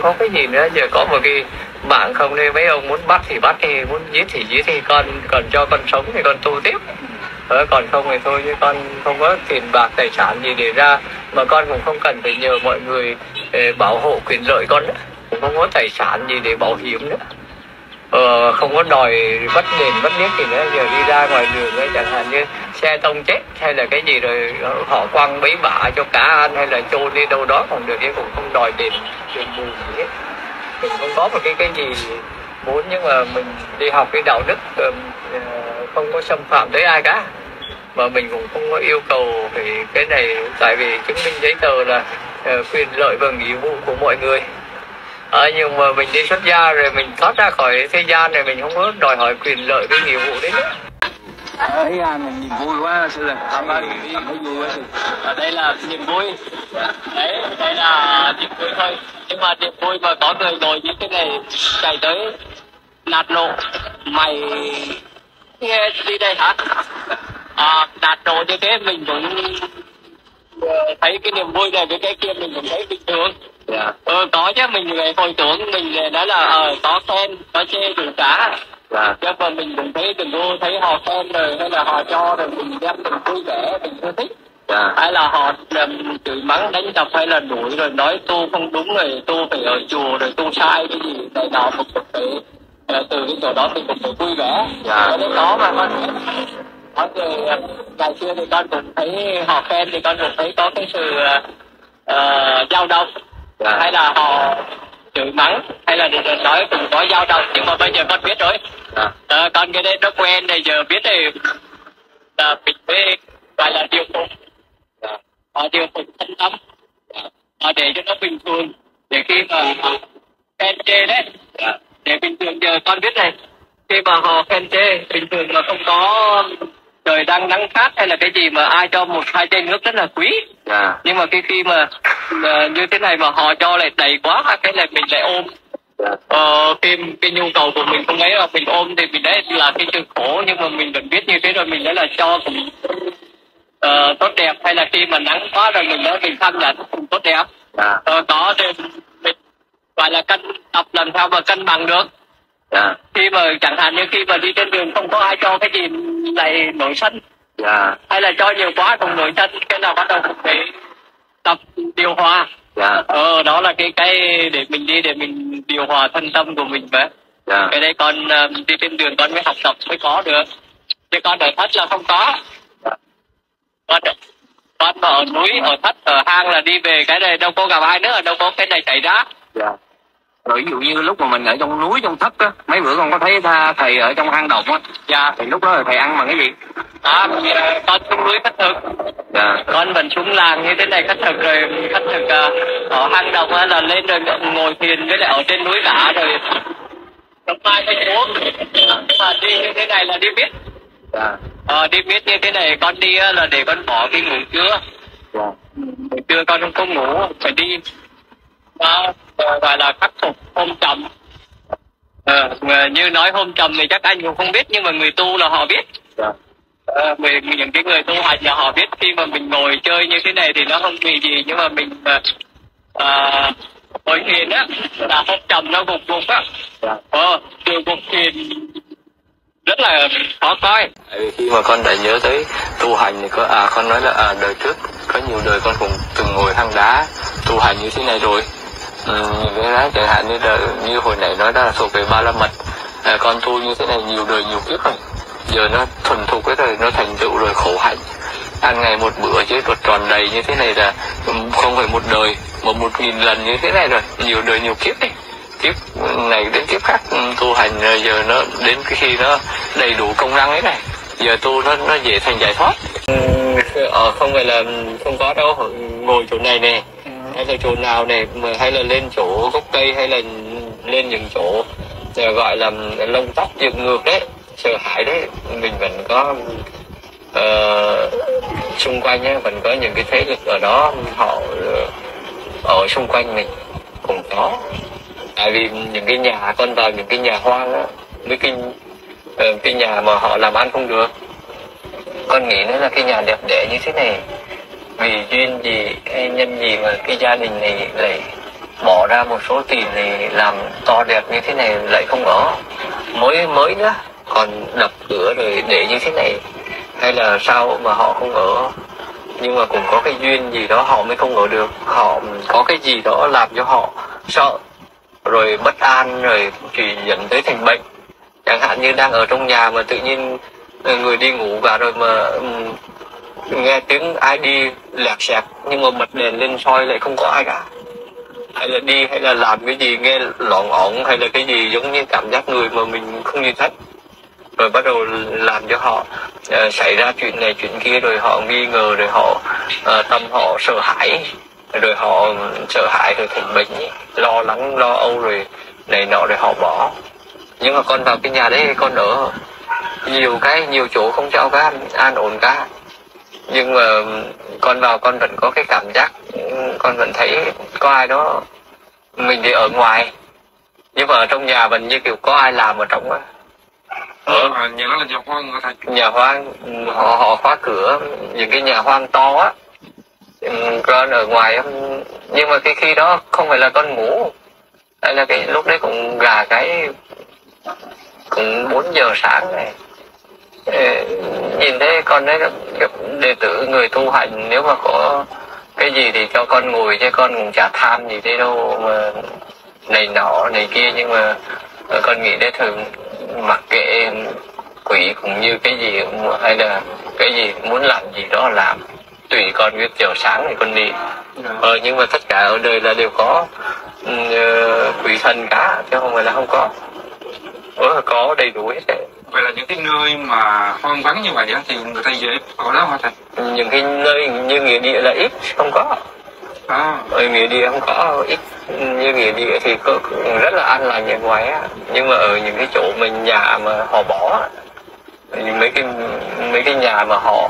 có cái gì nữa. Giờ có một cái mạng không nên mấy ông muốn bắt thì bắt, thì muốn giết thì giết, thì con còn cho con sống thì con tu tiếp. Còn không thì thôi, chứ con không có tiền bạc tài sản gì để ra, mà con cũng không cần phải nhờ mọi người bảo hộ quyền lợi con nữa, cũng không có tài sản gì để bảo hiểm nữa, không có đòi bắt đền bắt biết gì nữa. Giờ đi ra ngoài đường ấy, chẳng hạn như xe tông chết hay là cái gì rồi họ quăng bấy bả cho cá ăn hay là chôn đi đâu đó còn được, chứ cũng không đòi đền bù gì hết. Mình không có một cái gì muốn, nhưng mà mình đi học cái đạo đức không có xâm phạm tới ai cả, mà mình cũng không có yêu cầu về cái này, tại vì chứng minh giấy tờ là quyền lợi và nghĩa vụ của mọi người. Nhưng mà mình đi xuất gia rồi mình thoát ra khỏi thế gian này, mình không có đòi hỏi quyền lợi với nghĩa vụ đấy nữa. Thấy mình niềm vui quá sư ơi, thấy vui quá sư. Đây là niềm vui, đấy, đây là niềm vui thôi. Nhưng mà niềm vui mà có người ngồi như thế này chạy tới nạt nộ, mày nghe đi đây hả? Nạt nộ như thế mình cũng thấy cái niềm vui này với cái kia mình cũng thấy bình thường. Có chứ, mình về hồi tưởng mình nói là có khen có chê đủ cả. Nhưng mà mình cũng thấy đừng có thấy họ khen rồi hay là họ cho rồi mình đem mình vui vẻ, mình không thích. Hay là họ chửi mắng đánh đập hay là đuổi rồi nói tu không đúng rồi tu phải ở chùa rồi tu sai cái gì này nọ, một chút phải từ cái chỗ đó mình cũng phải vui vẻ. Cái đấy có mà con có người ngày xưa thì con cũng thấy họ khen thì con cũng thấy có cái sự dao động, hay là họ chửi mắng hay là nói cũng có dao động, nhưng mà bây giờ con biết rồi. Con cái đấy nó quen này, giờ biết thì là mình mới gọi là điều phục, điều phục thân tâm, để cho nó bình thường, để khi mà khen chê đấy, để bình thường. Giờ con biết này, khi mà họ khen chê bình thường mà không có trời đang nắng khát hay là cái gì mà ai cho một hai chai nước rất là quý. Nhưng mà khi mà như thế này mà họ cho lại đầy quá, cái này mình lại ôm. Cái nhu cầu của mình không ấy mà mình ôm thì mình đấy là cái sự khổ, nhưng mà mình vẫn biết như thế rồi mình nói là cho cũng tốt đẹp, hay là khi mà nắng quá rồi mình nói mình tham nhận cũng tốt đẹp. Có thì mình gọi là tập làm sao mà cân bằng được. Khi mà chẳng hạn như khi mà đi trên đường không có ai cho cái gì lại nổi sân, hay là cho nhiều quá cũng nổi sân, cái nào bắt đầu cũng phải tập điều hòa. Đó là cái để mình đi để mình điều hòa thân tâm của mình vậy. Cái đây con đi trên đường con mới học tập mới có được, chứ con ở thất là không có. Con ở núi, ở thất, ở hang là đi về cái này đâu có gặp ai nữa, đâu có cái này xảy ra. Rồi ví dụ như lúc mà mình ở trong núi trong thất á, mấy bữa con có thấy thầy ở trong hang động á, thì lúc đó là thầy ăn bằng cái gì? Con xuống núi khất thực. Con vẫn xuống làng như thế này khất thực, rồi khất thực ở hang động là lên rồi ngồi thiền với lại ở trên núi cả rồi không ai thấy uống. Mà đi như thế này là đi biết. Đi biết như thế này con đi là để con bỏ cái ngủ trưa. Ngủ trưa con không có ngủ, phải đi. Gọi là khắc phục hôm trầm. Như nói hôm trầm thì chắc anh cũng không biết, nhưng mà người tu là họ biết. Những cái người tu hành là họ biết. Khi mà mình ngồi chơi như thế này thì nó không vì gì, nhưng mà mình ngồi thiền á là hôm trầm nó gục gục á. Từ gục thiền rất là khó coi. Khi mà con đã nhớ tới tu hành thì con nói là đời trước có nhiều đời con cũng từng ngồi hang đá tu hành như thế này rồi. Những cái đó chẳng hạn như hồi nãy nói đó là thuộc về Ba La Mật. Con tu như thế này nhiều đời nhiều kiếp rồi, giờ nó thuần thục cái rồi, nó thành tựu rồi, khổ hạnh ăn ngày một bữa chứ tuột tròn đầy như thế này là không phải một đời mà 1000 lần như thế này rồi, nhiều đời nhiều kiếp này, kiếp này đến kiếp khác tu hành rồi, giờ nó đến khi nó đầy đủ công năng ấy này, giờ tu nó dễ thành giải thoát. Không phải là không có đâu, ngồi chỗ này nè, hay là chỗ nào này, hay là lên chỗ gốc cây, hay là lên những chỗ gọi là lông tóc dựng ngược đấy, sợ hãi đấy, mình vẫn có xung quanh ấy, vẫn có những cái thế lực ở đó, họ ở xung quanh mình cũng có. Tại vì những cái nhà con vào những cái nhà hoang á, với cái nhà mà họ làm ăn không được, con nghĩ nó là cái nhà đẹp đẽ như thế này, vì duyên gì hay nhân gì mà cái gia đình này lại bỏ ra một số tiền thì làm to đẹp như thế này lại không ở, mới nữa còn đập cửa rồi để như thế này, hay là sao mà họ không ở? Nhưng mà cũng có cái duyên gì đó họ mới không ở được, họ có cái gì đó làm cho họ sợ rồi bất an rồi chỉ dẫn tới thành bệnh. Chẳng hạn như đang ở trong nhà mà tự nhiên người đi ngủ cả rồi mà nghe tiếng ai đi lẹt xẹt nhưng mà bật đèn lên soi lại không có ai cả, hay là đi hay là làm cái gì nghe lỏng ỏng hay là cái gì giống như cảm giác người mà mình không nhìn thấy, rồi bắt đầu làm cho họ xảy ra chuyện này chuyện kia, rồi họ nghi ngờ, rồi họ tâm họ sợ hãi, rồi họ sợ hãi rồi thành bệnh, lo lắng lo âu rồi này nọ rồi họ bỏ. Nhưng mà con vào cái nhà đấy con ở nhiều chỗ không cho con an ổn cả, nhưng mà con vào con vẫn có cái cảm giác, con vẫn thấy có ai đó, mình thì ở ngoài nhưng mà ở trong nhà vẫn như kiểu có ai làm ở trong á. Nhà đó là nhà hoang hả thầy? Nhà hoang, họ khóa cửa, những cái nhà hoang to á. Con ở ngoài, nhưng mà khi đó không phải là con ngủ, hay là cái lúc đấy cũng gà cái cũng 4 giờ sáng này, nhìn thấy con đấy đệ tử người tu hành, nếu mà có cái gì thì cho con ngồi, chứ con cũng chả tham gì thế đâu mà này nọ này kia. Nhưng mà con nghĩ đấy thường mặc kệ quỷ cũng như cái gì, hay là cái gì muốn làm gì đó làm, tùy con, biết chiều sáng thì con đi. Nhưng mà tất cả ở đời là đều có quỷ thần cả, chứ không phải là không có. Có đầy đủ hết đấy. Vậy là những cái nơi mà hoang vắng như vậy thì người ta dễ ở đó hả thầy? Những cái nơi như nghĩa địa là ít, không có. Ở nghĩa địa không có, ít. Như nghĩa địa thì cũng rất là an lành ở ngoài á. Nhưng mà ở những cái chỗ mình nhà mà họ bỏ, mấy cái nhà mà họ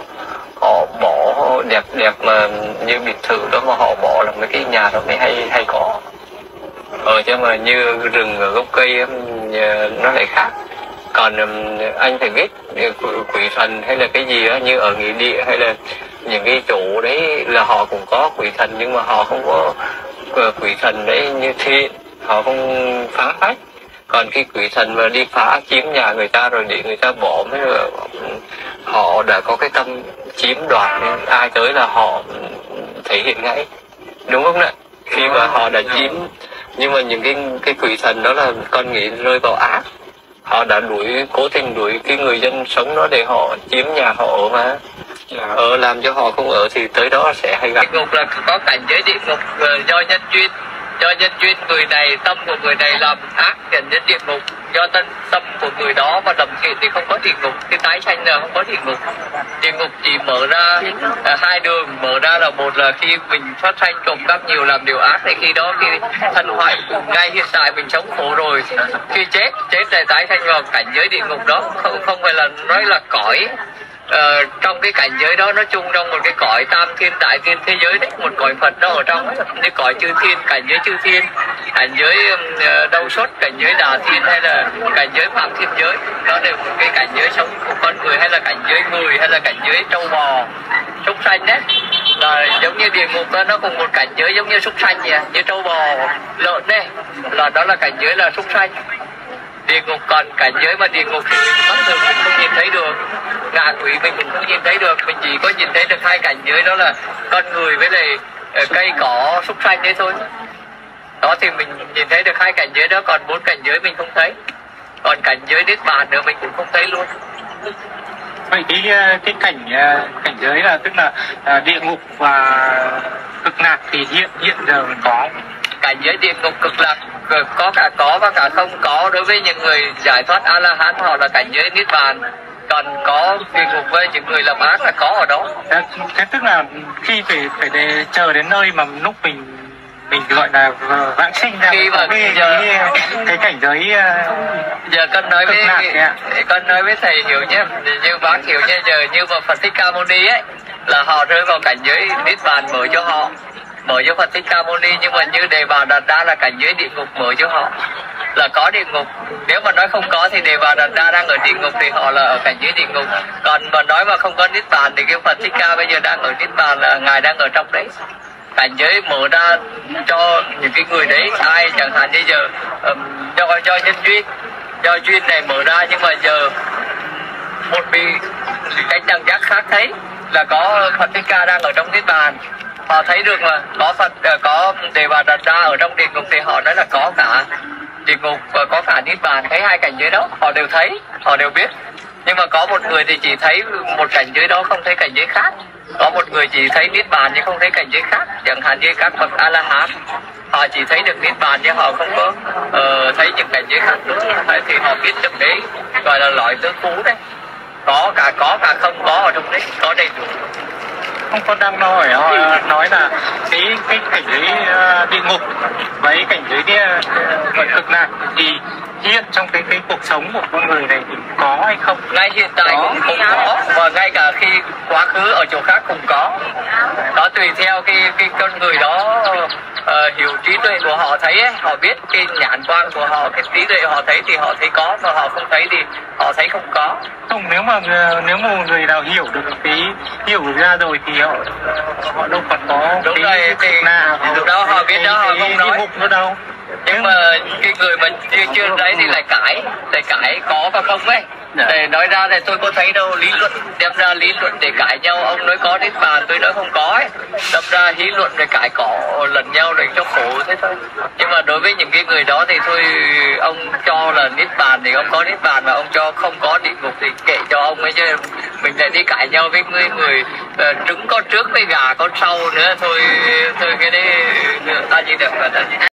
bỏ đẹp đẹp mà như biệt thự đó mà họ bỏ, là mấy cái nhà đó mới hay có. Chứ mà như rừng ở gốc cây nó lại khác. Còn anh phải biết quỷ thần hay là cái gì đó, như ở nghĩa địa hay là những cái chỗ đấy là họ cũng có quỷ thần, nhưng mà họ không có quỷ thần đấy như thế, họ không phá phách. Còn cái quỷ thần mà đi phá chiếm nhà người ta rồi để người ta bỏ, mới họ đã có cái tâm chiếm đoạt, nên ai tới là họ thể hiện ngay, đúng không ạ? Khi mà họ đã chiếm. Nhưng mà những cái quỷ thần đó là con nghĩ rơi vào ác, họ đã cố tình đuổi cái người dân sống đó để họ chiếm nhà họ ở mà. Làm cho họ không ở thì tới đó sẽ hay gặp. Địa ngục là có cảnh giới địa ngục do nhân duyên người này, tâm của người này làm ác dẫn đến địa ngục. Do tâm của người đó mà đồng thiện thì không có địa ngục. Cái tái sanh là không có địa ngục. Địa ngục chỉ mở ra hai đường. Mở ra là một là khi mình phát sanh trộm cắp nhiều, làm điều ác, thì khi đó khi thân hoại ngay hiện tại mình sống khổ rồi, khi chết là tái sanh vào cảnh giới địa ngục đó. Không phải là nói là cõi. Trong cái cảnh giới đó, nói chung trong một cái cõi tam thiên đại thiên thế giới đấy, một cõi Phật đó ở trong ấy, cái cõi chư thiên, cảnh giới chư thiên, cảnh giới đâu xuất, cảnh giới đà thiên hay là cảnh giới phạm thiên giới, đó đều một cái cảnh giới sống của con người, hay là cảnh giới người, hay là cảnh giới trâu bò, súc sanh đấy. Là giống như địa ngục đó, nó cùng một cảnh giới giống như súc sanh vậy, như trâu bò lợn đấy, là đó là cảnh giới là súc sanh. Địa ngục, còn cảnh giới mà địa ngục thì mình mắt thường mình không nhìn thấy được, ngạ quỷ mình cũng không nhìn thấy được, mình chỉ có nhìn thấy được hai cảnh giới, đó là con người với lại cây cỏ súc sanh đấy thôi. Đó thì mình nhìn thấy được hai cảnh giới đó, còn 4 cảnh giới mình không thấy. Còn cảnh giới niết bàn nữa mình cũng không thấy luôn. Vậy cái cảnh giới là tức là địa ngục và cực lạc thì hiện giờ mình có. Cảnh giới địa ngục cực lạc có cả có và cả không có. Đối với những người giải thoát A La Hán, họ là cảnh giới niết bàn. Còn có địa ngục với những người làm ác là có ở đó. Thế tức là khi phải chờ đến nơi mà lúc mình gọi là vãng sinh ra, khi mà cái cảnh giới giờ con nói với thầy hiểu nhé, như bác hiểu nhé. Giờ như mà Phật Thích Ca Mâu Ni ấy, là họ rơi vào cảnh giới niết bàn mở cho họ, mở cho Phật Thích Ca Mâu Ni. Nhưng mà như Đề Bà Đạt Đa là cảnh giới địa ngục mở cho họ, là có địa ngục. Nếu mà nói không có thì Đề Bà Đạt Đa đang ở địa ngục thì họ là ở cảnh giới địa ngục. Còn mà nói mà không có niết bàn thì cái Phật Thích Ca bây giờ đang ở niết bàn, là ngài đang ở trong đấy. cảnh giới mở ra cho những cái người đấy. Ai chẳng hạn như giờ do nhân duyên, do duyên này mở ra, nhưng mà giờ một vị cánh đẳng giác khác thấy là có Phật Thích Ca đang ở trong Niết Bàn, họ thấy được mà có Phật, có Đề Bà Đạt Đa ở trong địa ngục, thì họ nói là có cả địa ngục và có cả Niết Bàn, thấy hai cảnh giới đó họ đều thấy, họ đều biết. Nhưng mà có một người thì chỉ thấy một cảnh giới đó, không thấy cảnh giới khác. Có một người chỉ thấy Niết Bàn nhưng không thấy cảnh giới khác, chẳng hạn như các bậc A La Hán, họ chỉ thấy được Niết Bàn nhưng họ không có thấy những cảnh giới khác nữa, thì họ biết được đấy, gọi là loại tướng phú đấy, có cả không có ở trong đấy, có đầy đủ. Không, con đang nói họ nói là cái cảnh giới địa ngục với cảnh giới vận cực lạc thì hiện trong cái cuộc sống của con người này thì có hay không? Ngay hiện tại cũng có, và ngay cả khi quá khứ ở chỗ khác cũng có. Đó tùy theo cái con người đó hiểu trí tuệ của họ thấy ấy, họ biết cái nhãn quan của họ, cái trí tuệ họ thấy thì họ thấy có, mà họ không thấy thì họ thấy không có. Không, nếu mà một người nào hiểu được hiểu ra rồi thì họ đâu còn có. Đúng rồi, thì lúc đó họ biết đó, họ không nói nữa đâu. Nhưng mà cái người mà chưa đấy thì lại cãi có và không ấy. Để nói ra này tôi có thấy đâu, lý luận đem ra lý luận để cãi nhau, ông nói có Niết Bàn tôi nói không có ấy, đâm ra lý luận để cãi cọ lẫn nhau để cho khổ thế thôi. Nhưng mà đối với những cái người đó thì thôi, ông cho là Niết Bàn thì ông có Niết Bàn, mà ông cho không có địa ngục thì kệ cho ông ấy, chứ mình lại đi cãi nhau với người trứng có trước với gà có sau nữa, thôi cái đấy ta chỉ được là